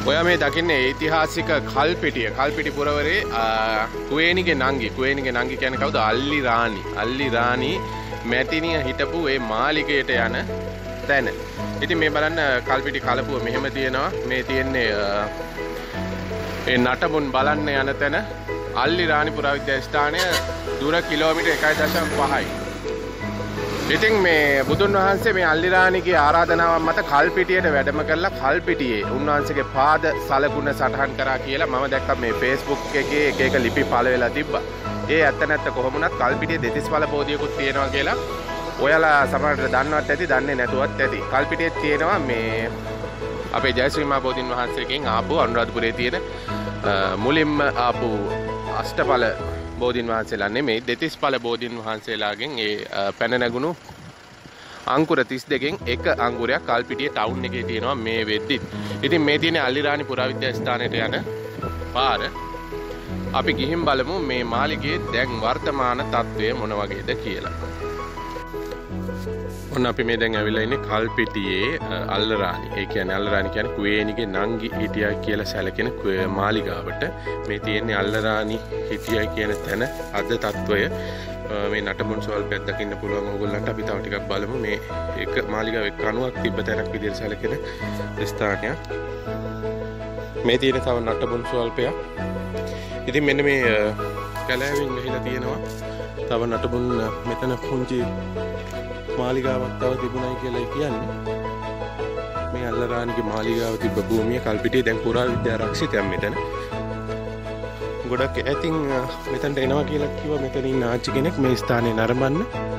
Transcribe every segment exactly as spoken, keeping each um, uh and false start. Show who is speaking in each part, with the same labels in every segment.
Speaker 1: ඔයා මේ දකින්නේ ඓතිහාසික කල්පිටිය. කල්පිටි පුරවරේ කුවේනිගේ නංගි. කුවේනිගේ නංගි කියන්නේ කවුද? අල්ලිරානි. අල්ලිරානි මැතිනිය හිටපු ඒ මාලිගයට යන තැන. ඉතින් මේ බලන්න කල්පිටි කලපුව මෙහෙම තියෙනවා. මේ තියෙන්නේ ඒ නටබුන් බලන්න යන තැන අල්ලිරානි පුරාවිද්‍යා ස්ථානය දුර කිලෝමීටර් එකයි දශම පහයි. ඉතින් මේ බුදුන් වහන්සේ මේ අල්ලිරානිගේ ආරාධනාවක් මත කල්පිටියට වැඩම කරලා කල්පිටියේ උන්වහන්සේගේ පාද සලකුණ සටහන් කරා කියලා මම දැක්කා මේ Facebook එකේ එක එක ලිපි පළ වෙලා තිබ්බා. ඒ ඇත්ත නැත්ත කොහොම වුණත් කල්පිටියේ දෙතිස් පළ බෝධියකුත් තියෙනවා කියලා ඔයාලා සමහරට දන්නවත් ඇති, දන්නේ නැතුවත් ඇති. කල්පිටියේ තියෙනවා මේ අපේ ජයශ්‍රී මහ බෝධින් වහන්සේගෙන් ආපු අනුරාධපුරයේ තියෙන මුලින්ම ආපු අෂ්ටඵල බෝධින් වහන්සේලා නෙමෙයි දෙතිස් ඵල බෝධින් වහන්සේලාගෙන් ඒ පැන නැගුණු අංකුර තිස් දෙකෙන් එක අංකුරයක් කල්පිටියේ ටවුන් එකේ තියෙනවා මේ වෙද්දිත්. ඉතින් මේ තියෙන අල්ලිරානි පුරාවිද්‍යා ස්ථානයට යන පාර. අපි ගිහින් බලමු මේ මාලිගයේ දැන් වර්තමාන තත්ත්වය මොන වගේද කියලා. ඔන්න අපි මේ දැන් ඇවිල්ලා ඉන්නේ කල්පිටියේ අල්ලරානි. ඒ කියන්නේ අල්ලරානි කියන්නේ කුවේනිගේ නංගි හිටියා කියලා සැලකෙන මාලිගාවට. මේ තියෙන්නේ අල්ලරානි හිටියා කියන තැන අද තත්වය. මේ නටබුන් සල්පයක් දකින්න පුළුවන් ඕගොල්ලන්ට. අපි තව ටිකක් බලමු. මේ එක මාලිගාව එක්ක අණුවක් තිබ්බ තැනක් විදිහට සැලකෙන ස්ථානයක්. මේ තියෙන තව නටබුන් සල්පයක්. ඉතින් මෙන්න මේ කැලෑවෙන් ගිහිලා තියෙනවා තව නටබුන් මෙතන පුංචි මාලිගාවක් තව තිබුණයි කියලා කියන්නේ. මේ අල්ලරානිගේ මාලිගාව තිබ්බ භූමිය කල්පිටියේ දැන් පුරාවිද්‍යා ආරක්ෂිතයක් මෙතන. ගොඩක් ඇතින් මෙතනට එනවා කියලා කිව්වා. මෙතන ඉන්න ආච්චි කෙනෙක් මේ ස්ථානේ නරඹන්න.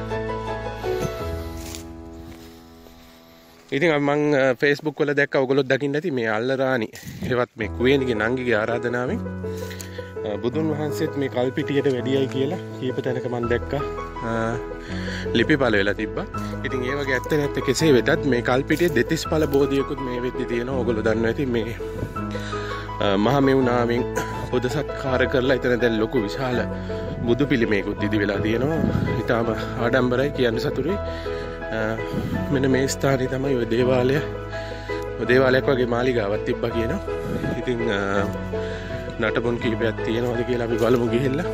Speaker 1: ඉතින් මම Facebook වල දැක්ක ඔයගොල්ලෝ දකින්න ඇති මේ අල්ලරානි ඒවත් මේ කුවේනිගේ නංගිගේ ආරාධනාවෙන් බුදුන් වහන්සේත් මේ කල්පිටියට වැඩියයි කියලා කීප තැනක මම දැක්කා. ලිපි පළ වෙලා තිබ්බා. ඉතින් ඒ වගේ ඇත්ත නැත්ත කෙසේ වෙතත් මේ කල්පිටියේ දෙතිස් ඵල බෝධියකුත් මේ වෙද්දි තියෙනවා. ඔයගොල්ලෝ දන්නවා ඇති මේ මහා මෙවුනාවෙන් බුද්ධ සත්කාර කරලා එතන දැන් ලොකු විශාල බුදු පිළිමයකුත් ඉදි වෙලා තියෙනවා. ඊටම ආඩම්බරයි කියන්න සතුටුයි. මෙන්න මේ ස්ථානයේ තමයි ඔය දේවාලය ඔය දේවාලයක් වගේ මාලිගාවක් තිබ්බා කියනවා. ඉතින් නටබුන් කීපයක් තියෙනවද කියලා අපි බලමු ගිහිල්ලා.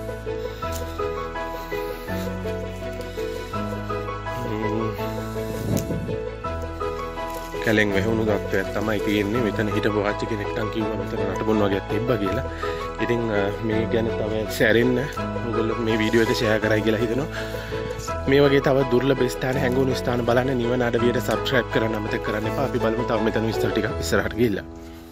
Speaker 1: කැලෙන් වැහුණු තත්ත්වයක් තමයි තියෙන්නේ. මෙතන හිටපු ආච්චි කෙනෙක්ට කිව්වා මෙතන නටබුන් වගේක් තිබ්බා කියලා. ඉතින් මේ ගැන තව සැරෙන්න ඔයගොල්ලෝ මේ වීඩියෝ එක ෂෙයා කරයි කියලා හිතනවා. මේ වගේ තව දුර්ලභ ස්ථාන හැංගුණු ස්ථාන බලන්න නිවන අඩවියට සබ්ස්ක්‍රයිබ් කරන්න අමතක කරන්න එපා. අපි බලමු තව මෙතන විස්තර ටිකක් ඉස්සරහට ගිහිල්ලා.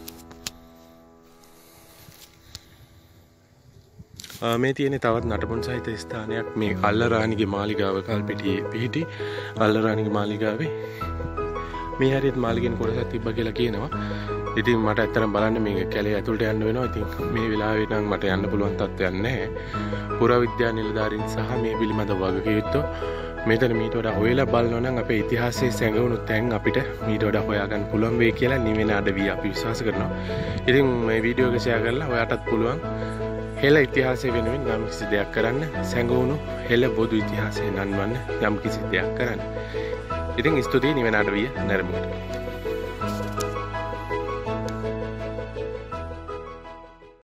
Speaker 1: මේ තියෙන තවත් නටබුන් සහිත ස්ථානයක් මේ අල්ලරානිගේ මාලිගාව කල්පිටියේ පිහිටි අල්ලරානිගේ මාලිගාවේ මේ හරියට මාලිගෙන් කොටසක් තිබ්බා කියලා කියනවා. ඉතින් මට ඇත්තටම බලන්න මේ කැලේ ඇතුළට යන්න වෙනවා. ඉතින් මේ වෙලාවේ නම් මට යන්න පුළුවන් තත්ත්වයක් නැහැ. පුරාවිද්‍යා නිලධාරීන් සහ මේ පිළිබඳ වගකීම් මෙතන මීට වඩා හොයලා බලනවා නම් අපේ ඉතිහාසයේ සැඟවුණු තැන් අපිට මීට වඩා හොයාගන්න පුළුවන් වෙයි කියලා නිවෙන අඩවිය අපි විශ්වාස කරනවා. ඉතින් මේ වීඩියෝ එක ෂෙයා කරලා ඔයාටත් පුළුවන් හෙළ ඉතිහාසය වෙනුවෙන් යම් කිසි දෙයක් කරන්න, සැඟවුණු හෙළ බොදු ඉතිහාසය නන්වන්න යම් කිසි දෙයක් කරන්න. ඉතින් ස්තුතියි නිවෙන අඩවිය නැරඹුවට.